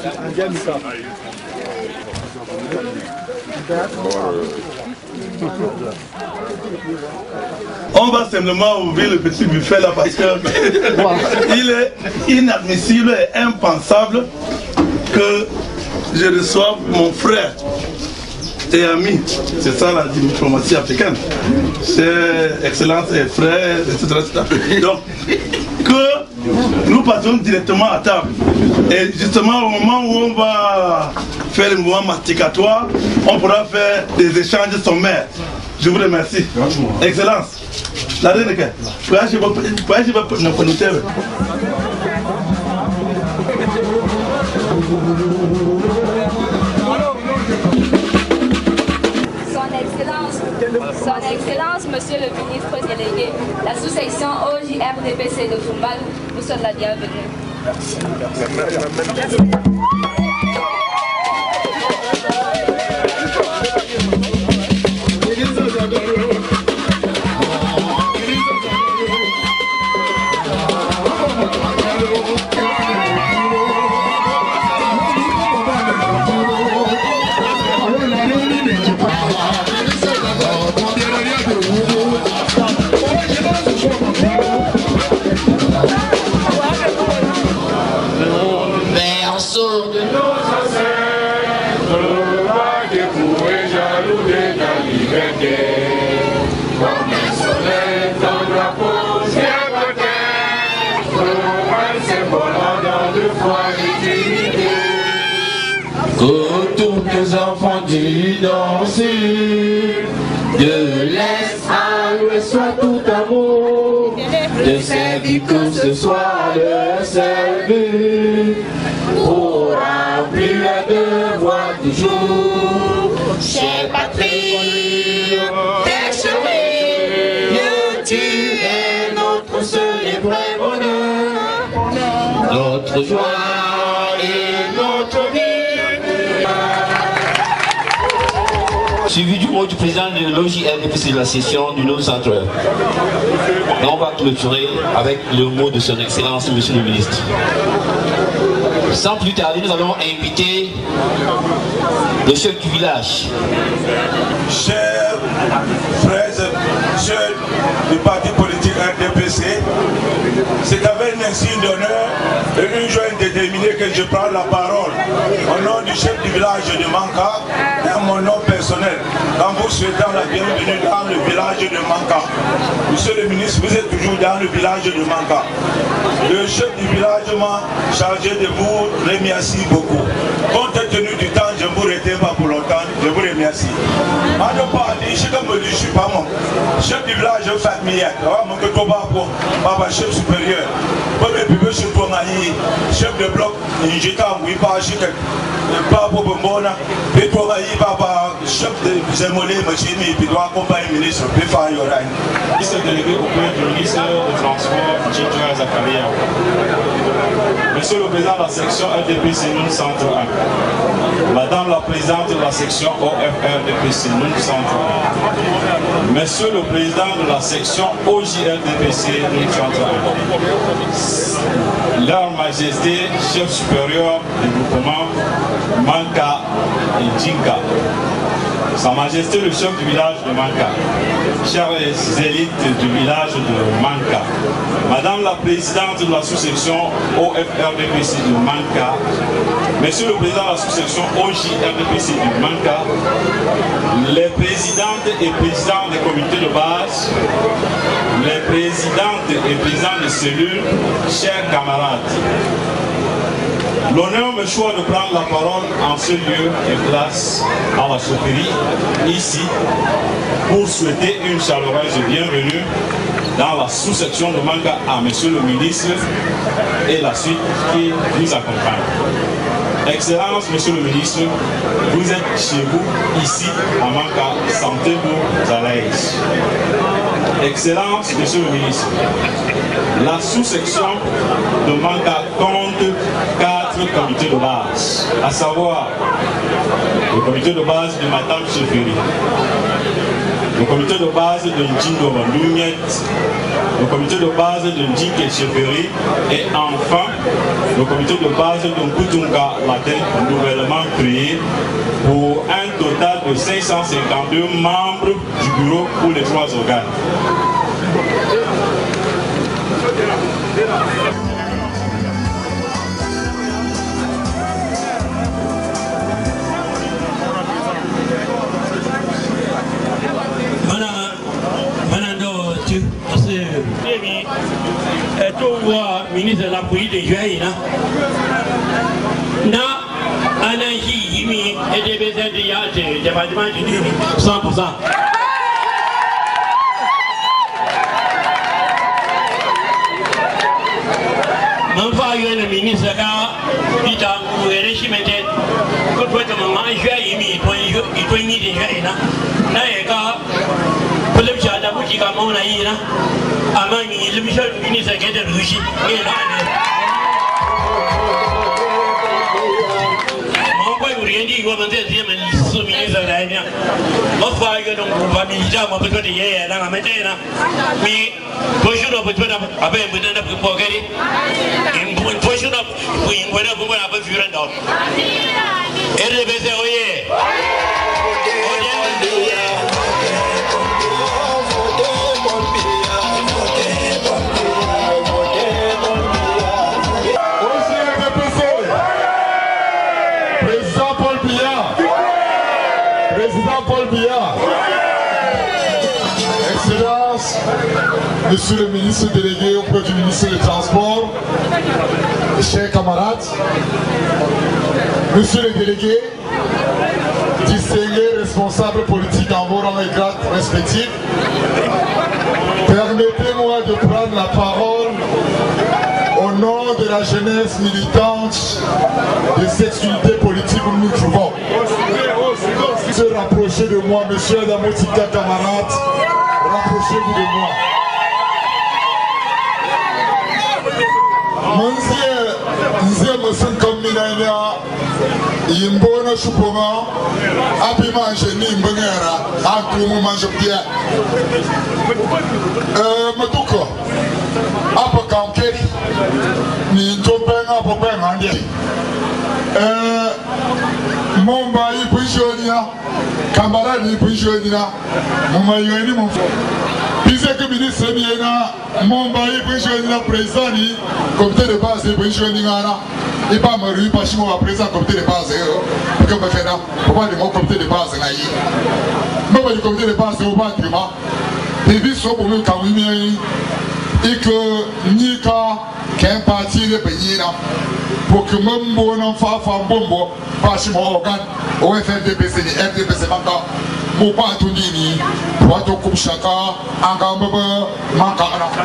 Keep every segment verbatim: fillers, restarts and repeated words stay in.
On va simplement ouvrir le petit buffet là parce que il est inadmissible et impensable que je reçoive mon frère et ami. C'est ça la diplomatie africaine. C'est excellence et frère, et cetera, et cetera. Donc, que nous passons directement à table. Et justement, au moment où on va faire le mouvement masticatoire, on pourra faire des échanges sommaires. Je vous remercie. Excellence. La reine est Son Excellence, Monsieur le ministre délégué, la sous-section O J R D P C de Tumbal, nous sommes la bienvenue. Merci. Que tous les enfants du danser, de l'est à l'ouest soit tout amour, de servir que ce soit le servir, pour remplir le devoir du jour. Chère patrie, terre chérie, tu es notre seul et vrai bonheur, notre joie et notre vie. Suivi du mot du président de l'O J R D P C de la session du nouveau centre. Et on va clôturer avec le mot de son Excellence, Monsieur le ministre. Sans plus tarder, nous allons inviter le chef du village. Chers frères et sœurs du parti politique R D P C, c'est avec un signe d'honneur et une joie déterminée que je prends la parole au nom du chef du village de Manka et à mon nom personnel, en vous souhaitant la bienvenue dans le village de Manka. Monsieur le ministre, vous êtes toujours dans le village de Manka. Le chef du village m'a chargé de vous remercier beaucoup. Compte tenu du temps, je ne vous retiens pas pour longtemps, je vous remercie. En ne pas dire, je ne suis pas mon chef du village familial, papa chef supérieur, chef de bloc, chef de Zemolé, puis doit accompagner le ministre, puis faire Yoraï. Ministre délégué auprès du ministre de Transport, Tchidjoua Zakaria. Monsieur le président de la section R D P C Noun Centre un. Madame la présidente de la section O F R D P C Noun Centre un. Monsieur le président de la section O J R D P C Noun Centre un. Leur Majesté, chef supérieur du groupement Manka et Djinka. Sa Majesté le chef du village de Manka, chers élites du village de Manka, Madame la présidente de la sous-section O F R D P C de Manka, Monsieur le président de la sous-section O J R D P C de Manka, les présidentes et présidents des comités de base, les présidentes et présidents des cellules, chers camarades. L'honneur me choisit de prendre la parole en ce lieu et place à la chaufferie, ici, pour souhaiter une chaleureuse bienvenue dans la sous-section de Manka à Monsieur le ministre et la suite qui nous accompagne. Excellence, Monsieur le ministre, vous êtes chez vous, ici, à Manka, sentez-vous à l'aise. Excellence, Monsieur le ministre, la sous-section de Manka compte quatre comités de base, à savoir le comité de base de Madame Cheferi, le comité de base de Ndjindo Bandoumiet, le comité de base de Ndjike Cheferi et enfin le comité de base de Nkutunga Latin, nouvellement créé pour un total de cinq cent cinquante-deux membres du bureau pour les trois organes. Ministre de la police de Juaïna. Na Ananji Yimi et des besoins de Yate, département du cent pour cent. Mon frère, le ministre, il a un régime de quand vous êtes maman, Juaïmi, il doit y aller de Juaïna. Naïka, pour le chat d'abouti comme on a eu là. Amani, le monsieur le ministre qui est de Russie, il est là. Mon père vous rien dit, il va me dire, mais ce ministre là, il mon frère, il va militaire, mon père, il est là, il est là. Mais, pour je ne peux pas, avec un peu de progrès, il faut que je ne peux pas faire un autre. Et le baiser, oui. Excellence, Monsieur le ministre délégué auprès du ministre des Transports, chers camarades, Monsieur le délégué, distingués responsables politiques en vos rangs et grades respectifs, permettez-moi de prendre la parole au nom de la jeunesse militante de cette unité politique où nous nous trouvons. Se rapprochez de moi, monsieur Adamotika, camarade, rapprochez-vous de moi. Monsieur, me sens comme Minania, Yimbona Choupoma, Abima Geni Mbengera, Akoumou Manjopia. Euh, Matouko, Apakankeri, Nintopenga, Apopengandi. Euh, Momba yi pensionia, camarade yi pensionia, Momba yi mon frère. Puisque que ministre Miena, Momba yi pensionia président ni comité de base de pensionia, et pas me rue pas chimo président comité de base. Que me fait là? Pourquoi le mot comité de base là yi? Moi le comité de base au bas trima. Et puis so pour nous quand oui et que Nika qu'un parti de pays là. Pour que même bon enfant femme bombo pas chez mon organe au F F D P C ni F D P C manka mon pas tout ni pour tout comme chacun en gamme manka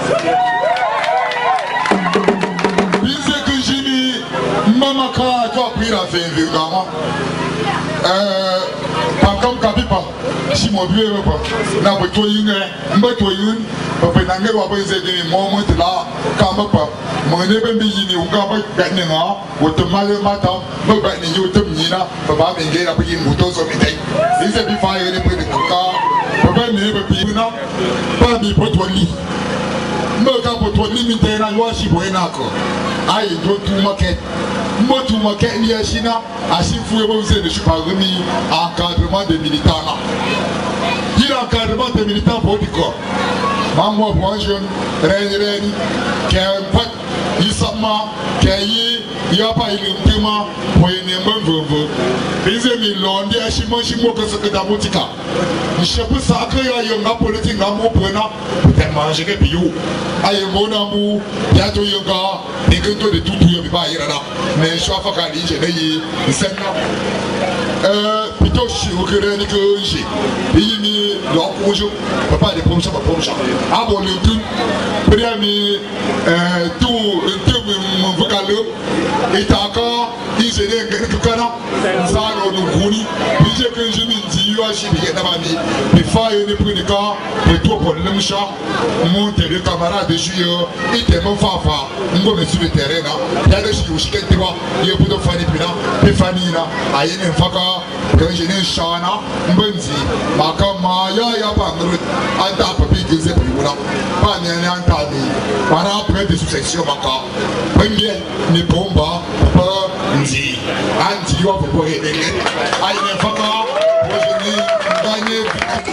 disait que j'ai mis maman quand tu as pris la fin de gamin euh pas comme capipa si mon vieux pas n'a pas tout une n'a tout une pour que n'engagez pas besoin de moment là quand pas mon nebe bi ni uga ba gane nga woto male mata ba ba ni yoto nyina ba ba benge la bi muto so mi dai ise bi fa yene pe ka ba ba ni be bi na ba bi potoli mo ka potoli mi te na yo shi bo ina ko ai do tu market mo tu market ni ashina asifu e bo se de super remi encadrement des militants là il encadrement des militants politiques maman moi jeune reine reine qui a un pack Isama, Kayi, Yapa, Ilima, Poyenemba, Vovo. Les amis, l'on dit à Chimon Chimo que ce que d'Amotika. Je sais pas ça que y a un politique à mon prenant, peut-être manger que Pio. Aïe, mon amour, Yato Yoga, et que tout de tout, il n'y a pas là. Mais je suis pas calé, j'ai dit, c'est là. Euh, plutôt, je suis au cœur de j'ai. Il n'y a pas de bonjour, papa, des promotions, pas promotions. Ah bon, le tout, premier, euh, tout. Et encore, ils c'est des Gana, ça nous roule, puis j'ai que je me dis, yo, j'ai bien d'abami, puis faille ne prenez qu'à, puis toi pour le chat, monter le camarade de juillet, il était mon fafa, on va sur le terrain, il y a des choses qui étaient là, il y a beaucoup de familles, puis famille là, aïe, une faka, quand j'ai un chana, mbendi, ma camaya, ya bangrut, anta papi que c'est plus là, pas ni un antami, para après des successions, maka, premier, ni bomba, pas ndi, anti, yo, pour pouvoir aider, aïe, une faka, pour gagner, gagner.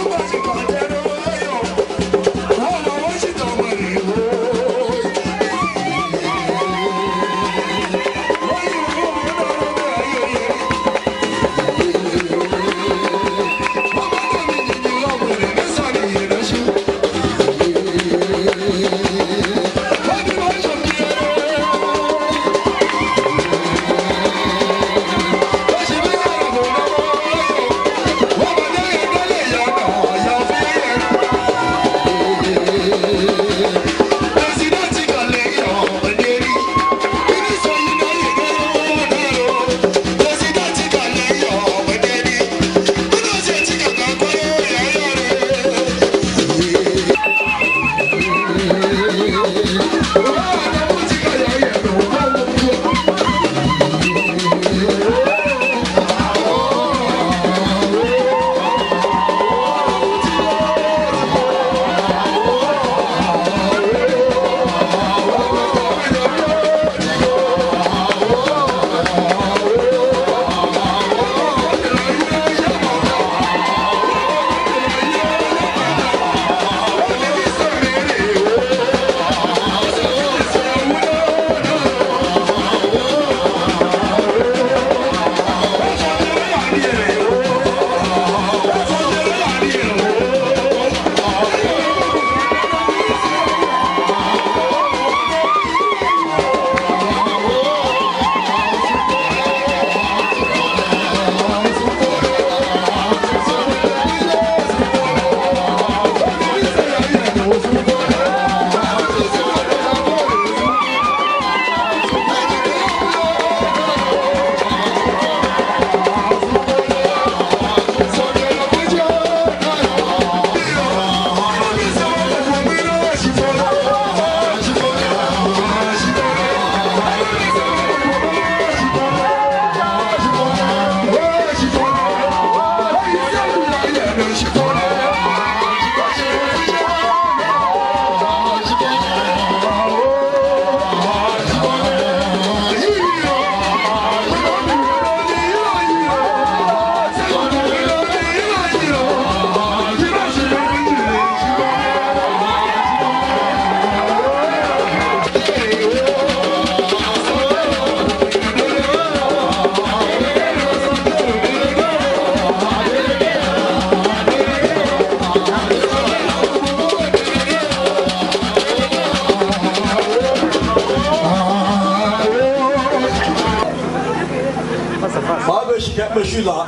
Je suis là.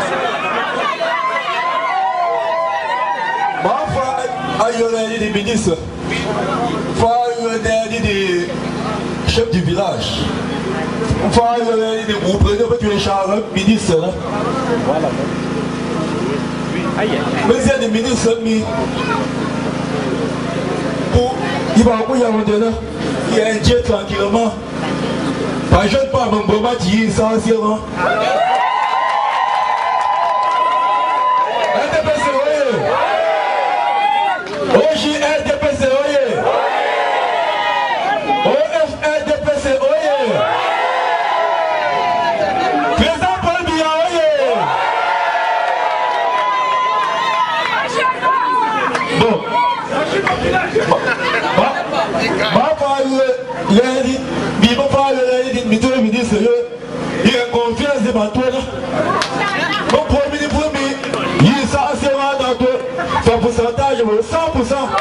Ma femme a des ministres. Femme des chefs du village. Femme des gouverneurs qui les chargent ministres. Mais il y a des ministres pour il va y avoir il y a un jet tranquillement. Pas jeune pas mon bon bâti essentiellement. Hoje R D P C, oye! O F R D P C, oye! Président Paul Biya, oye! Bon, ma femme, lundi, ma femme, lundi, mi tourne, mi dit, il a confiance de ma toile. Mon premier premier, il est sincèrement dans toi. Son pourcentage, cent pour cent.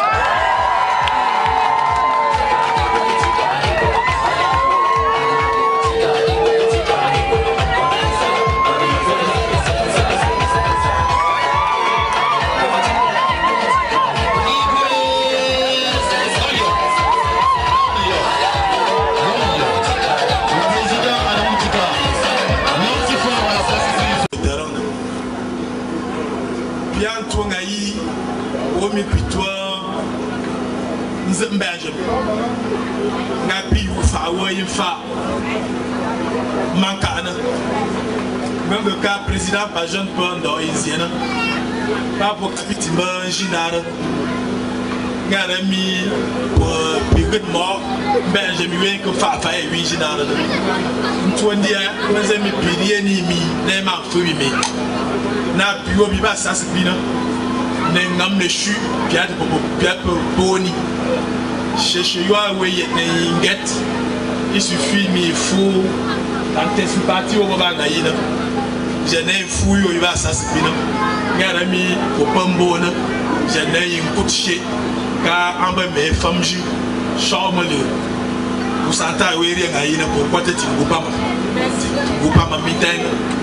Benjamin. Napi ou fa ou fa. Mancana. Même le cas président par jeune pendant Isiana. Pas pour capitaine Ginara. Garami pour pigre mort. Benjamin que fa fa et oui Ginara. Tu dis mais amis pilier ni mi n'est ma fouille mais. Napi ou biba ça c'est bien. N'engam le chu piat pour piat pour boni. Cherchez yo à ouais n'inget. Il suffit mais il faut anticiper au moment naïna. Je n'ai fouille il va s'aspirer. Garami au pambona. Je n'ai un coup de chien car en bas mes femmes jouent charme le. Vous sentez oui rien naïna pourquoi tu ne pas ma. Tu pas ma mitaine.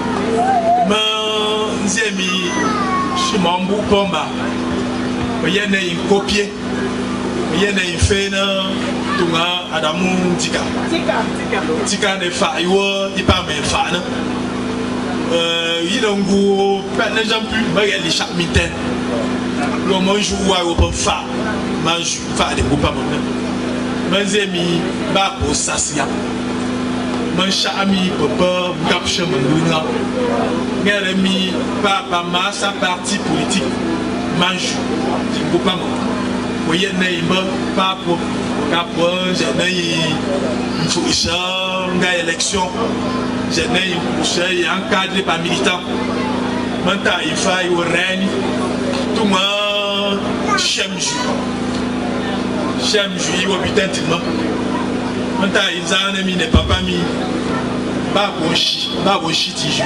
Mais j'ai mis chez mon bout combat. Il y a une copie. Il y a une fée. Tunga Adamu Tika Tika ne fa iwo ipa me fa na euh yidongu pa na jampu ba yeli chaque mitaine lo manju wa wo pa fa manju fa de ko pa mo manzemi ba ko sasia man shami papa gapche manduna ngere mi pa pa ma sa parti politique manju ti ko pa mo wo yene imba pa pour Capron, j'ai une fonction, une élection, j'ai une fonction encadrée par militant. Maintenant, il faut y règne, tout le monde, j'aime jouer. J'aime jouer, il va putain de moi. Maintenant, ils ont mis des papas mis, pas bon chi, pas bon chi, tu joues.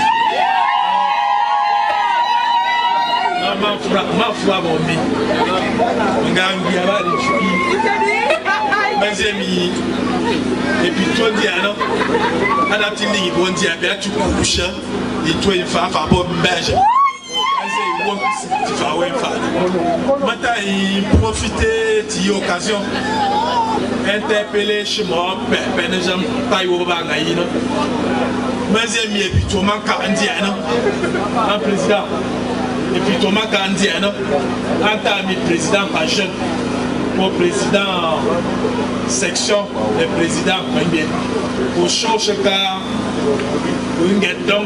Ma foi, ma foi, mon ami. Ngangi abali chuki. Mazemi. Et puis toi dis alors, adapter ni bon dia bien tu couches et toi il fa fa bon belge. Azé wo tu fa ouais fa. Mata il profiter de l'occasion interpeller chez moi ben ne j'aime pas yo ba ngai non. Mazemi et puis toi manque andia non. Un président. Et puis Thomas Gandhi, en mis président pas jeune, pour président section, le président bien. Pour changer car, pour une guette donc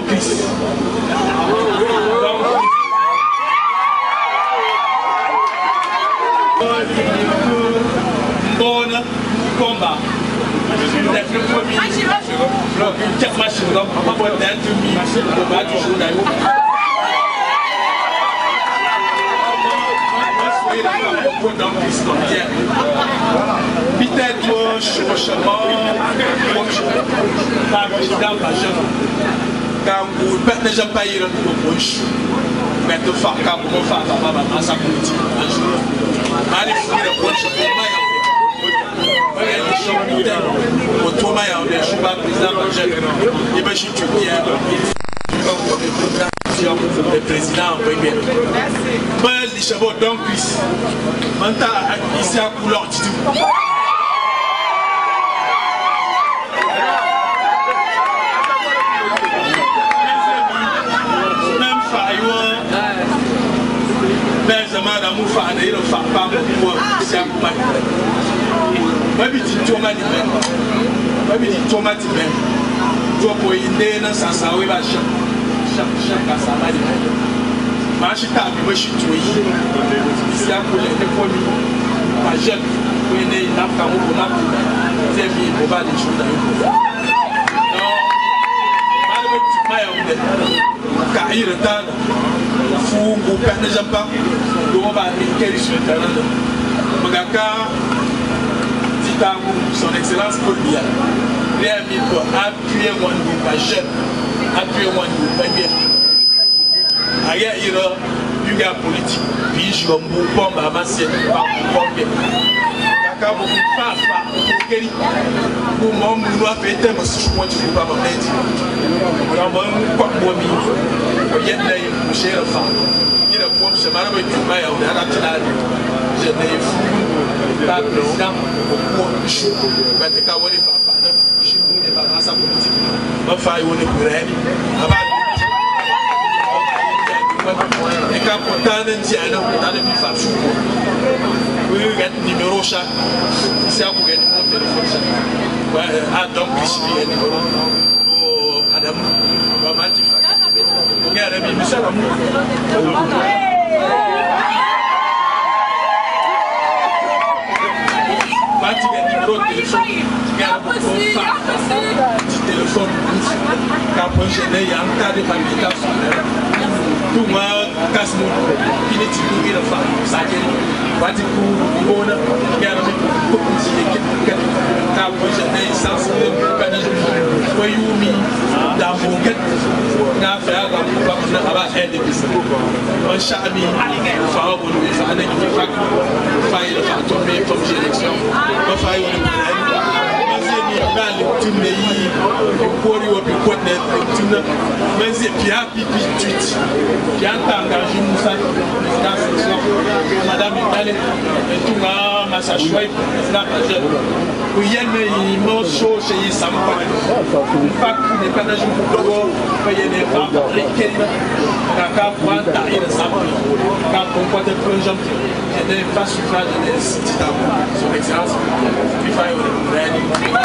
bon combat. Le premier, quatre machines, on va pas d'être mis pour battre toujours d'ailleurs. Peut-être chevauchement, par président pas jeune. Quand vous ne pouvez pas y rentrer au bouche, mais de faire quand vous faites à sa politique. Allez, vous pouvez le bouche. Au Thomas, il y a un président pas jeune. Il va chuter bien. Le président en bien. Moi, les chevaux donc, maintenant, ici à couleur du tout. Même Fayo, Benjamin d'amour, il ne fait pas pour ici à Koumaï. Moi, je dis Thomas du même. Moi, je dis Thomas du même. Tu vas pour y aller dans sa salle, il va chercher. Chaque assemblée de même. Mais je suis tapé, moi je suis tué. Ici à Koulé, les premiers, ma jeune, pour aider une affaire pour ma fille. C'est bien, pour pas des choses dans le monde. Non, malheureusement, car il retard, fou, ou père ne j'aime pas, on va quel sur le terrain. Magaka, dit à son excellence Paul Biya, il a mis pour appuyer mon groupe, ma jeune. Appuyez-moi, nous, bien. Ailleurs, il y a du gars politique. Puis, je vais me bomber à ma sienne. Quand vous faites pas, vous m'en doit faire un peu si je ne peux pas me mettre. Quand vous me faites un peu, vous êtes là, vous cherchez la femme. Il y a un peu de chemin avec tout le monde, on a la télé. Je n'ai fou, pas président, au cours du chou. Mais quand vous les faites pas, je ne pas dans sa politique. Ma fille, on est pour elle. Capotane Ndiano, dans le Mifafou. Oui, il y a un numéro chaque. C'est à vous gagner mon téléphone. Ah, donc, ici, il y a un numéro. Oh, Adam, maman, tu fais. Regarde, mais ça, tu as un numéro de téléphone. Tu as un téléphone. Quand je n'ai un tas de palpitations. Tout le monde casse mon il est typique de femme. Ça dit, va dire pour le bonheur, regarde pour le quand je n'ai sans le voyou-mi dans mon quête. N'a fait un peu de travail et de business. Un charmi, fort pour nous, ça n'a pas failli le faire tomber comme j'ai l'élection. Pas failli le faire. Tu me dis, tu peux lui opérer tu me mais c'est bien pipi tweet. Bien t'engager Moussa, président section, Madame Itale, et tout le monde, Massa Chouaï, président majeur. Oui, il y a une motion chez Samba. Pas que les panaches pour d'abord, il y a des femmes, les Kélinas, Kaka, Point, Tari, le Samba. Quand on voit des projets, il y a des pas suffrages des citadins, son excellence, il faut y aller.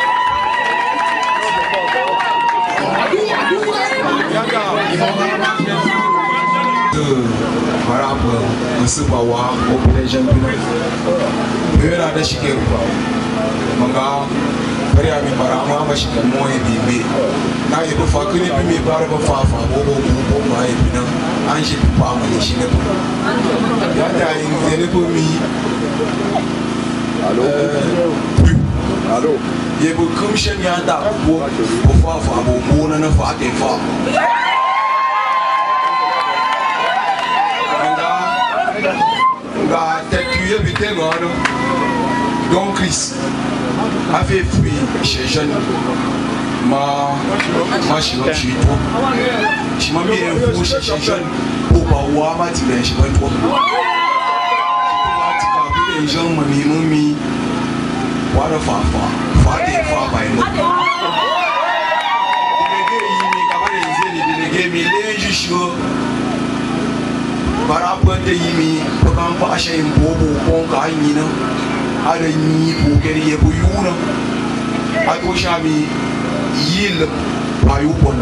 Voilà, on se voit au collège. Mais là, je suis là. Manga, Maria mi para moi, je suis moi et bébé. Là, il faut faire que les premiers parents vont faire bobo bobo moi et puis non, Angèle pas moi les chinois. Là, il y a une télé pour mi. Allô. Plus. Allô. Il y a beaucoup de gens qui ont tard pour pour faire faire bobo, on ne fait que faire. T'es putain donc Chris a fait fruit chez jeune ma ma chez toi je m'en mis un fou chez jeune pour pas voir ma petite je pas trop les gens m'ont mis m'ont mis voilà fafa fafa des fafa délégué délégué mais les juges para rapport à yimi pour qu'on fasse un bobo pour qu'on gagne na à le ni pour que les bouillons à gauche à mi il va y avoir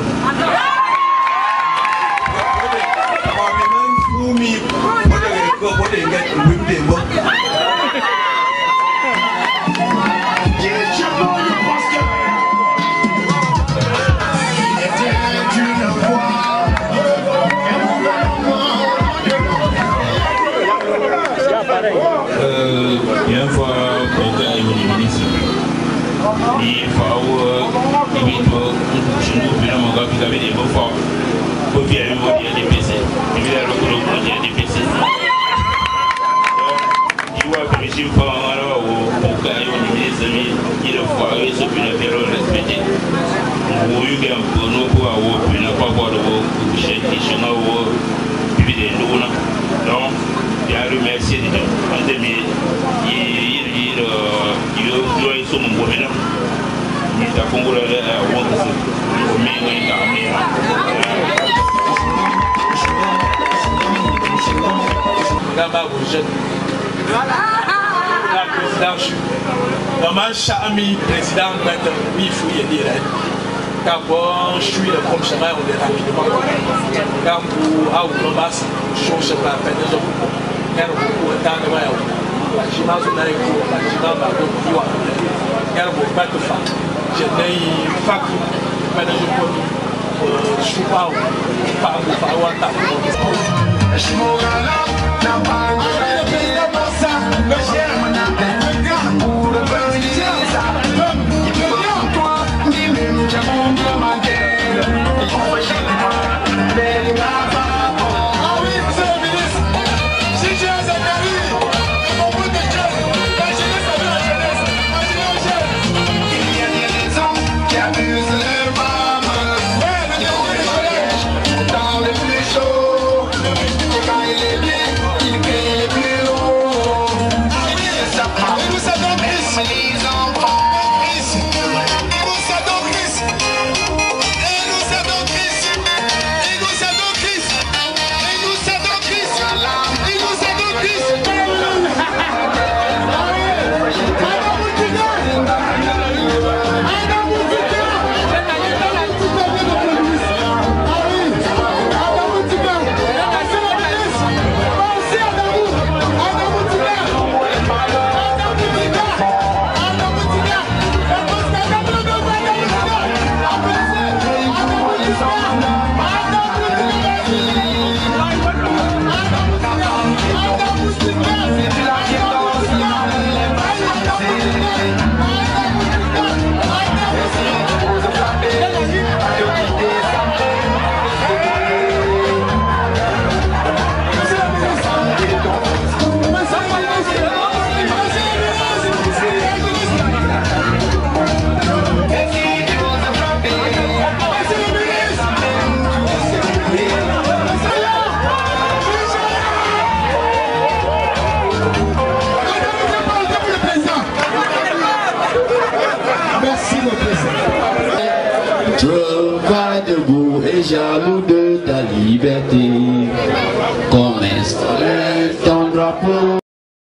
pour mi pour les pour pour les gars pour les démons Bien fois, quand il est ministre, il faut qu'il y chez nous, puis mon gars, vous avez des beaux forts. Vous avez des P C. Il y a le des P C. Il voit que je suis pas alors au cas où il est il faut aller sur une période respectée. Vous avez un peu de pour avoir une part de vos chèques qui sont là où il y a des loups. Donc, il y a remercié de nous. Il doit être sur mon gouvernement. Il est à Congo, il est à Wonderful. Il est à Gamba jeune. La présidence. Maman Chami, président, oui, il faut y aller. Quand je suis le premier chemin, on est rapidement. Quand vous avez un masse, je ne sais pas, je ne sais pas, j'imagine que vous avez un peu de temps, car vous pas de fac. Je n'ai fac, mais je ne suis pas pas Dans le plus chaud, quand il est bien, il paye le plus. Travaille debout et jaloux de ta liberté. Comme un soleil, ton drapeau.